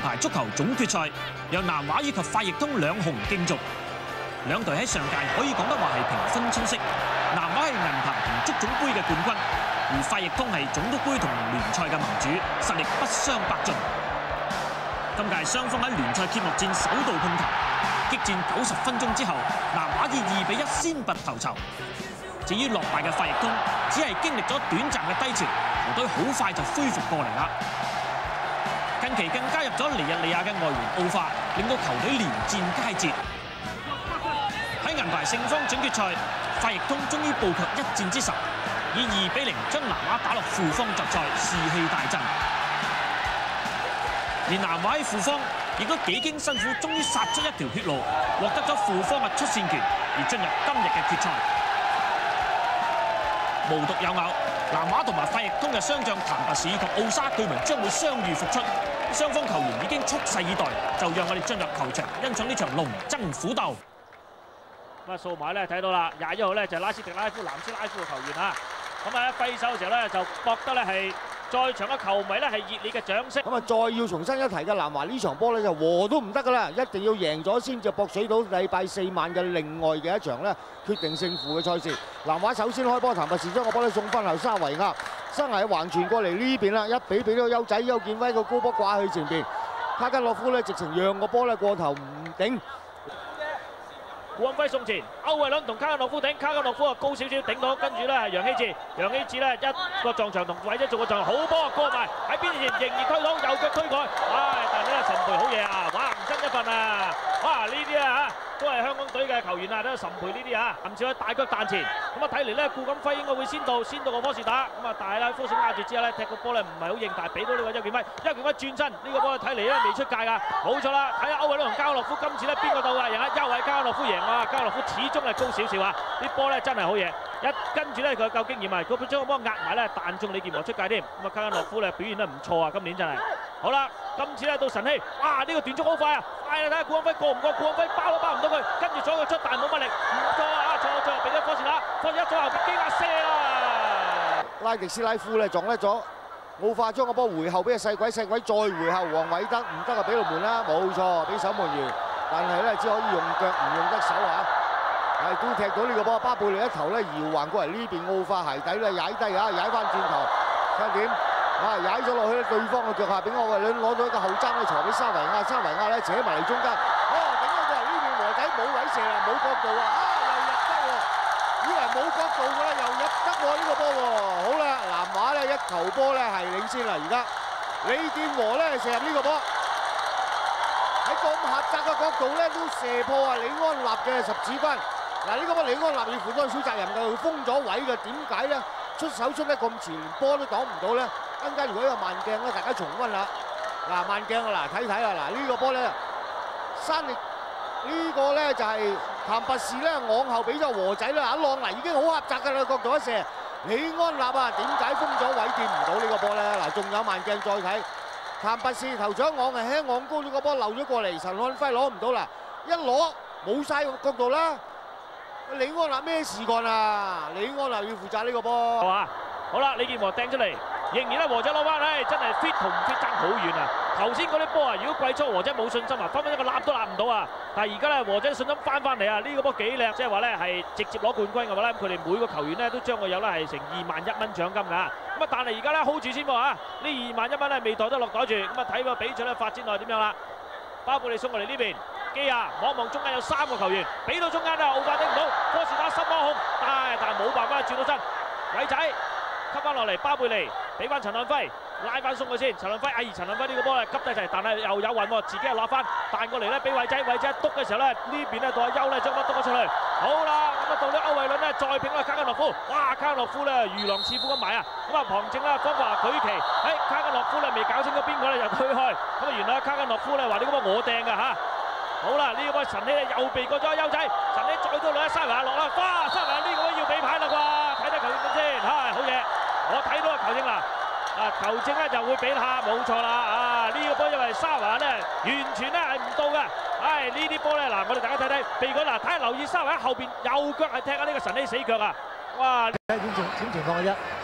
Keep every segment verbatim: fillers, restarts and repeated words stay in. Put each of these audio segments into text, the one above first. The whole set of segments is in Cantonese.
排足球總決賽，由南華以及快譯通兩雄競逐。兩隊喺上屆可以講得話係平分秋色，南華係銀牌同足總杯嘅冠軍，而快譯通係總督杯同聯賽嘅盟主，實力不相伯仲。今屆雙方喺聯賽揭幕戰首度碰頭，激戰九十分鐘之後，南華以二比一先拔頭籌。至於落敗嘅快譯通，只係經歷咗短暫嘅低潮，球隊好快就恢復過嚟啦。近期更加入咗尼日利亞嘅外援奧化，令到球隊連戰佳節。喺銀牌勝方準決賽，快譯通終於報卻一戰之仇，以二比零將南華打落負方作賽，士氣大振。而南華喺負方亦都幾經辛苦，終於殺出一條血路，獲得咗負方嘅出線權，而進入今日嘅決賽。無獨有偶，南華同埋快譯通嘅雙將譚拔士以及奧沙據聞將會相遇復出，雙方球員已經蓄勢以待，就讓我哋進入球場欣賞呢場龍爭虎鬥。 咁啊，數碼咧睇到啦，廿一號咧就係拉斯迪拉夫、南斯拉夫嘅球員啊。咁啊，喺揮手嘅時候咧就博得咧係在場嘅球迷咧係熱烈嘅掌聲。 咁啊，再要重新一提嘅南華呢場波咧就和都唔得㗎啦，一定要贏咗先至博取到禮拜四晚嘅另外嘅一場咧決定勝負嘅賽事。南華首先開波，譚拔士將個波咧送翻後沙維亞，沙維橫傳過嚟呢邊啦，一比俾到優仔邱建威個高波掛去前邊，卡加洛夫咧直情讓個波咧過頭唔頂。 古安輝送前，歐維倫同卡加諾夫頂，卡加諾夫啊高少少頂到，跟住咧係楊希治，楊希治咧一個撞牆同偉仔做個撞，好波過埋喺邊前仍然推到，右腳推過，唉！但係呢個陳培好嘢啊，哇唔爭一份啊！哇呢啲啊嚇都係香港隊嘅球員啊，睇下陳培呢啲啊，林少喺大腳彈前，咁啊睇嚟咧顧錦輝應該會先到，先到個科士打，咁啊但係咧科士壓住之後咧踢個波咧唔係好應，但係俾到呢個邱建威，邱建威轉身呢個波睇嚟咧未出界㗎，冇錯啦，睇下歐維倫同加洛夫今次咧邊個到㗎？贏啊，優係加洛夫贏啊，加洛夫始終係高少少啊，啲波咧真係好嘢，一跟住咧佢夠經驗啊，佢將個波壓埋咧彈中李健和出界添，咁啊加加洛夫咧表現得唔錯啊，今年真係。好啦，今次咧到晨曦，哇！呢、這個斷速好快啊，快啊！睇下顧安輝過唔過？顧安輝包都包唔到佢，跟住左腳出，但係冇乜力，唔錯啊！錯錯俾咗科士打，科士一左後邊機壓射啦！ 拉迪斯拉夫咧撞甩咗，奧化將個波回後俾個細鬼，細鬼再回後，黃偉德唔得啊，俾龍門啦，冇錯，俾守門員，但係咧只可以用腳唔用得手啊！係都踢到呢個波，巴貝利一頭咧搖橫過嚟呢邊，奧化鞋底咧踩低啊，踩翻轉頭，睇點？啊！踩咗落去對方嘅腳下邊，我話你攞到一個後踭咧，傳俾沙維亞，沙維亞咧扯埋嚟中間，哦頂咗過嚟呢邊和仔冇位射啦，冇角度啊！啊又入得喎，以為冇角度㗎啦，又入得喎呢個波喎。好啦，南華咧一球波咧係領先啦，而家李健和咧射入呢個波，喺咁狹窄嘅角度咧都射破啊李安立嘅十指關。嗱呢個波李安立要負多少責任㗎？佢封咗位嘅，點解咧？出手出得咁前，連波都擋唔到咧。陣間如果有慢鏡咧，大家重溫啦。嗱慢鏡啊，嗱睇睇啦，嗱呢個波咧，山力呢個咧就係譚拔士咧往後俾咗和仔啦，一浪嚟已經好狹窄㗎啦，角度一射，李安立啊點解封咗位掂唔到呢個波咧？嗱仲有慢鏡再睇，譚拔士頭掌昂係輕昂高咗個波漏咗過嚟，陳漢輝攞唔到啦，一攞冇曬個角度啦。李安立咩事幹啊？李安立要負責呢個波。 係嘛？好啦，李健和掟出嚟。仍然咧，和仔攞翻，唉，真係 fit 同唔 fit 爭好遠啊！頭先嗰啲波啊，如果季初和仔冇信心啊，分分一個立都立唔到啊！但係而家咧，和仔信心翻翻嚟啊！呢、這個波幾靚，即係話咧係直接攞冠軍嘅話咧，佢哋每個球員咧都將會有咧係成二萬一蚊獎金㗎。咁啊，但係而家咧 hold 住先喎啊！呢二萬一蚊咧未袋得落袋住，咁啊睇個比賽咧發展落點樣啦？包括你送過嚟呢邊，基亞望一望中間有三個球員，俾到中間啊，奧化頂唔到，科士打心魔控，但係但係冇辦法轉到身，偉仔。吸翻落嚟，巴貝利俾翻陳漢輝，拉翻鬆佢先。陳漢輝，哎，陳漢輝呢個波咧急低齊，但係又有運喎，自己又攞翻彈過嚟咧，俾偉仔，偉仔一篤嘅時候咧，呢邊咧到阿優咧將波篤咗出去。好啦，咁啊到咗歐維倫咧再拼啊卡加諾夫，哇卡加諾夫咧如狼似虎咁埋啊！咁啊旁證啦，方華舉旗，喺卡加諾夫咧未搞清楚邊個咧就推開，咁啊原來卡加諾夫咧話呢個波我掟㗎嚇。好啦，呢個波陳希咧又避過咗優仔，陳希再到兩沙維亞落啦，哇沙維亞呢個波要比牌啦啩，睇睇球證先，嚇好嘢。我睇到啊球證啦，啊球證咧就會俾下，冇錯啦，啊呢個波因為沙華咧完全咧係唔到嘅，唉呢啲波咧嗱我哋大家睇睇，譬如講嗱睇下留意沙華喺後邊右腳係踢下呢個神希死腳啊，哇！ 點情點情況嘅啫？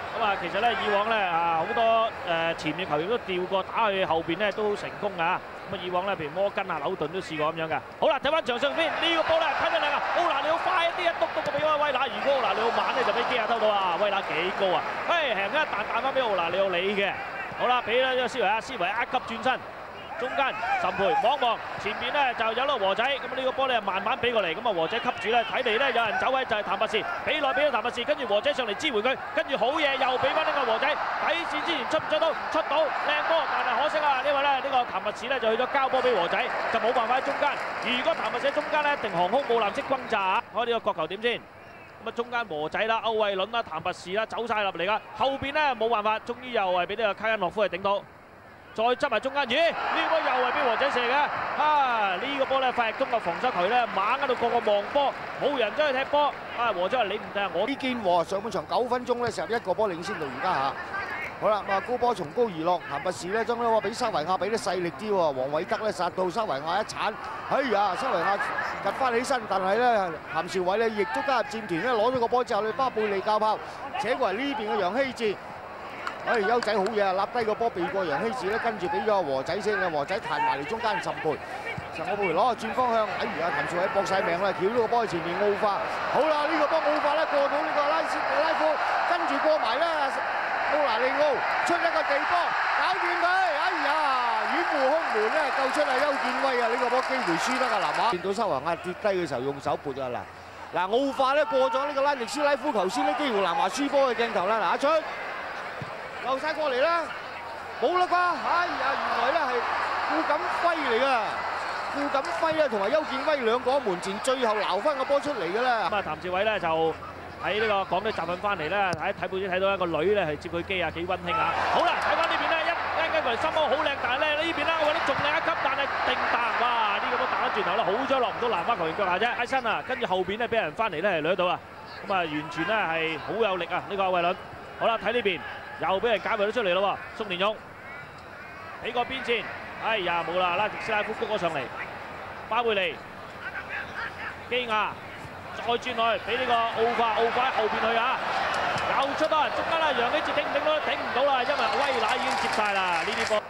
咁啊，其實咧以往咧啊好多誒前面球員都調過打去後邊咧都成功㗎。咁啊以往咧譬如摩根啊、紐頓都試過咁樣嘅。好啦，睇翻場上邊呢個波咧睇得靚啊！奧拿利奧快一啲啊，篤篤個俾阿威拿。如果奧拿利奧慢咧就俾基亞偷到啊！威拿幾高啊？嘿，輕一彈彈翻俾奧拿利奧你嘅。好啦，俾啦呢個斯維亞，斯維亞一級轉身。中間岑培望望前面咧就有粒和仔，咁呢個波咧慢慢俾過嚟，咁啊和仔吸住咧，睇嚟咧有人走位就係譚拔士，俾內俾咗譚拔士，跟住和仔上嚟支援佢，跟住好嘢又俾翻呢個和仔底線之前出唔出到？出到靚波，但係可惜啊，因為咧呢個譚拔士咧就去咗交波俾和仔，就冇辦法喺中間。如果譚拔士喺中間咧，一定航空母艦式轟炸啊！開呢個角球點先？咁啊中間和仔啦、歐慧倫啦、譚拔士啦走晒入嚟㗎，後邊咧冇辦法，終於又係俾呢個卡恩諾夫係頂到。再執埋中間，咦？呢波又係俾和仔射嘅，啊！呢個波咧，費力東嘅防守球咧，猛喺度個個望波，冇人走去踢波。啊，和仔話你唔得，我呢堅和上半場九分鐘咧，十一個波領先到而家嚇。好啦，咁啊高波從高而落，譚拔士咧將呢個俾沙維亞俾得勢力啲喎，黃偉德咧殺到沙維亞一鏟，哎呀，沙維亞趌翻起身，但係咧譚兆偉咧亦都加入戰團咧，攞咗個波之後，你巴貝利教炮扯過嚟呢邊嘅楊希治。哎，優仔好嘢啊！立低個波避過楊希治咧，跟住俾咗和仔先啊！和仔彈埋嚟中間岑培，岑培攞個轉方向，哎呀！譚兆偉搏晒命啦，翹咗個波喺前面奧化。好啦，呢個波奧化咧過到呢個拉斯拉夫，跟住過埋咧奧拿利奧出一個地波，搞掂佢！哎呀，遠護空門咧救出啊邱建威啊！呢個波機會輸得啊南華。見到沙華亞跌低嘅時候用手撥啊嗱嗱奧化咧過咗呢個拉迪斯拉夫球先咧，幾乎南華輸波嘅鏡頭啦嗱，阿出。漏晒過嚟啦，冇啦啩！哎呀，原來咧係顧錦輝嚟噶，顧錦輝咧同埋邱建威兩個喺門前，最後撈翻個波出嚟嘅啦。 咁啊，譚兆偉咧就喺呢個港隊集訓翻嚟咧，喺睇報紙睇到一個女咧係接佢機啊，幾溫馨啊！好啦，睇翻呢邊咧，一一間過嚟心波好靚，但係咧呢邊咧我覺得仲靚一級，但係定彈哇！呢個波彈翻轉頭啦，好彩落唔到南華球員腳下啫，挨身啊！跟住後邊咧俾人翻嚟咧係掠到啊！咁啊，完全咧係好有力啊！呢個韋倫，好啦，睇呢邊。又俾人解圍咗出嚟咯喎，宋連勇起個邊線，哎呀冇啦，拉迪斯拉夫谷咗上嚟，巴貝利基亞再轉去俾呢個奧化，奧化喺後邊去啊，又出啊，中間啦，楊希治頂唔頂到？頂唔到啦，因為威拿已經接晒啦呢啲波。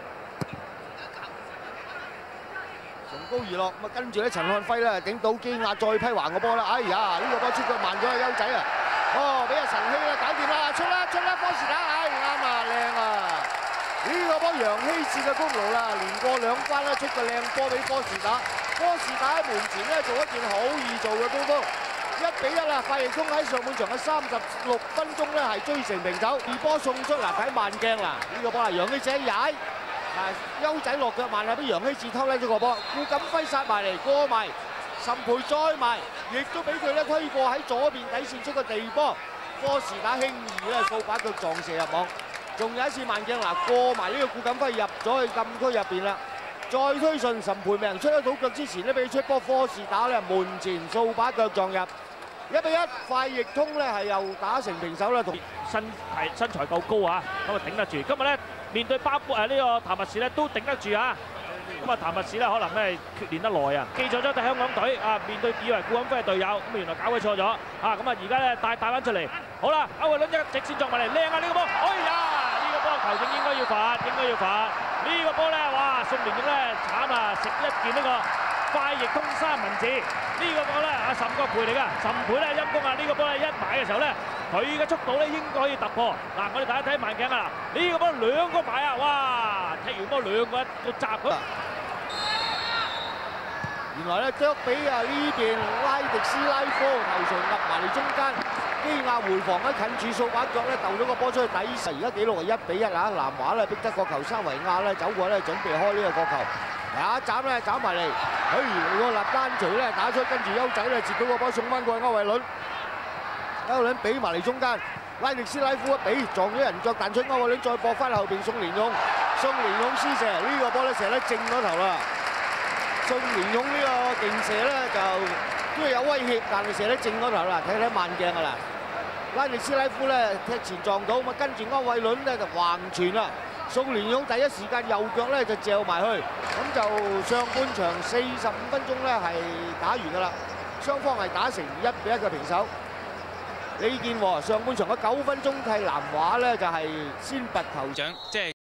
從高而落，咁啊跟住咧陳漢輝咧頂到基亞再批橫個波啦，哎呀呢個波出腳慢咗啊優仔啊！哦，俾阿陳希啦，搞掂啦，出啦出啦，科士打，唉啱啊，靚啊！呢個波楊希治嘅功勞啦，連過兩關咧，出個靚波俾科士打，科士打喺門前咧做一件好易做嘅功夫，一比一啦，費力東喺上半場嘅三十六分鐘咧係追成平手，二波送出嗱睇慢鏡啦，呢個波係楊希治一踩，嗱優仔落腳慢啦，俾楊希治偷甩咗個波，顧錦輝殺埋嚟過埋。岑培再埋，亦都俾佢咧推過喺左邊底線出個地波，科士打輕易咧掃把腳撞射入網。仲有一次慢鏡嗱過埋呢個顧錦輝入咗去禁區入邊啦，再推順岑培未能出得到腳之前咧俾佢出波，科士打咧門前掃把腳撞入，一比一，費力通咧係又打成平手啦，同身係身材夠高啊，咁啊頂得住。今日咧面對巴誒呢個譚拔士咧都頂得住啊。咁啊，譚拔士咧可能咧缺練得耐啊，記錯咗對香港隊啊，面對以為顧錦輝係隊友，咁啊原來搞佢錯咗啊！咁啊而家咧帶帶翻出嚟，好啦，歐慧倫一直線撞埋嚟，靚啊呢個波！哎呀，呢個波球證應該要罰，應該要罰。呢個波咧，哇，宋連勇咧慘啊，食一件呢個快翼通三文治。呢個波咧啊，岑國培嚟㗎，岑培咧陰公啊！呢個波咧一埋嘅時候咧，佢嘅速度咧應該可以突破。嗱，我哋睇一睇慢鏡啊！呢個波兩個埋啊，哇！踢完波兩個一個閘咁。 原來咧啄比啊呢邊拉迪斯拉科頭槌壓埋嚟中間，基亞回防咧近處掃把腳咧鬥咗個波出去底線，而家紀錄係一比一啊！南華咧逼得個球，沙維亞咧走過咧準備開呢個角球，一斬咧斬埋嚟，哎個立單錘咧打出，跟住優仔咧接到個波送翻過去歐慧倫，歐慧倫俾埋嚟中間，拉迪斯拉夫一比撞咗人腳彈出，歐慧倫再搏翻後邊宋連勇，宋連勇施射呢個波咧射得正咗頭啦。宋連勇呢個勁射咧就都有威脅，但係射得正嗰頭啦，睇睇慢鏡噶啦。拉迪斯拉夫咧踢前撞到，咁啊跟住歐慧倫咧就橫傳啦。宋連勇第一時間右腳咧就嚼埋去，咁就上半場四十五分鐘咧係打完噶啦，雙方係打成一比一嘅平手。 李健和上半場嘅九分鐘替南華咧就係先拔頭。 獎，即係